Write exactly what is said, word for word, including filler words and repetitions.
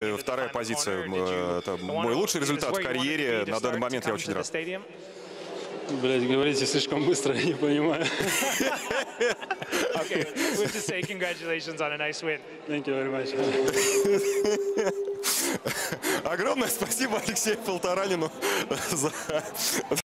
Вторая позиция – это мой лучший результат в карьере. На данный момент я очень рад. Блять, говорите слишком быстро, я не понимаю. Okay, we'll just say congratulations on a nice win. Thank you very much. Огромное спасибо Алексею Полторанину за